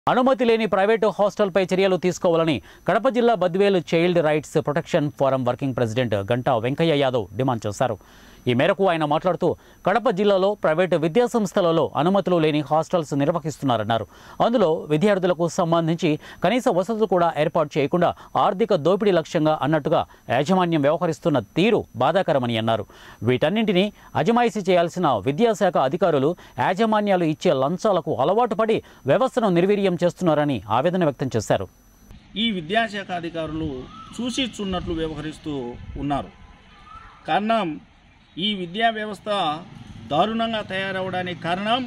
అనుమతి లేని ప్రైవేటు హాస్టల్పై చర్యలు తీసుకోవాలని కడప జిల్లా Badvel child rights protection forum working president Ganta Venkaiah Yadav demand చేశారు. ఈ మేరకు ఆయన మాట్లాడుతూ కడప జిల్లాలో ప్రైవేటు విద్యాసంస్థలలో అనుమతులు లేని హాస్టల్స్ నిర్వహిస్తున్నారన్నారు. అందులో విద్యార్థులకు సంబంధించి కనీస వసతులు కూడా ఏర్పాటు చేయకుండా ఆర్థిక దోపిడీ లక్ష్యంగా అన్నట్టుగా యాజమాన్యం వ్యవహరిస్తున్న తీరు బాధాకరమని అన్నారు. వీటన్నింటినీ అజమాయిషీ చేయాల్సిన విద్యాశాఖ అధికారులు యాజమాన్యాలు ఇచ్చే లంచాలకు అలవాటు పడి వ్యవస్థను నిర్వీర్యం చేస్తున్నారని ఆవేదన వ్యక్తం చేశారు. ఈ విద్యాశాఖ అధికారులు చూసి చూన్నట్లు వ్యవహరిస్తూ ఉన్నారు. కారణం ఈ విద్యా వ్యవస్థ దారుణంగా తయారవడానికి కారణం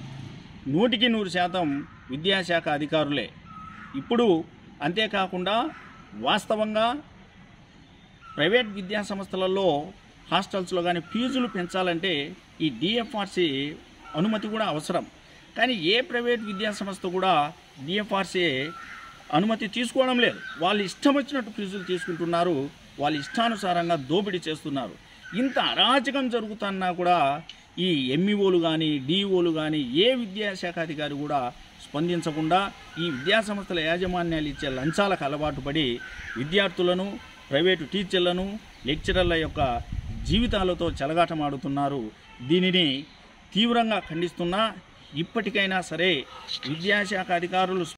100% విద్యాశాఖ అధికారులే. ఇప్పుడు అంతేకాకుండా వాస్తవంగా ప్రైవేట్ విద్యా సంస్థలలో హాస్టల్స్లో కానీ ఫీజులు పెంచాలంటే ఈ డిఎఫ్ఆర్సి అనుమతి కూడా అవసరం. కానీ ఏ ప్రైవేట్ విద్యా సంస్థ కూడా డిఎఫ్ఆర్సి అనుమతి తీసుకోవడం లేదు. వాళ్ళు ఇష్టం వచ్చినట్టు ఫీజులు తీసుకుంటున్నారు, వాళ్ళు ఇష్టానుసారంగా దోపిడీ చేస్తున్నారు. ఇంత అరాచకం జరుగుతున్నా కూడా ఈ ఎంఈఓలు కానీ డిఈఓలు కానీ ఏ విద్యాశాఖ అధికారి కూడా స్పందించకుండా ఈ విద్యాసంస్థల యాజమాన్యాలు ఇచ్చే లంచాలకు అలవాటు పడి విద్యార్థులను, ప్రైవేటు టీచర్లను, లెక్చరర్ల యొక్క జీవితాలతో చెలగాటమాడుతున్నారు. దీనిని తీవ్రంగా ఖండిస్తున్నా ఇప్పటికైనా సరే విద్యాశాఖ అధికారులు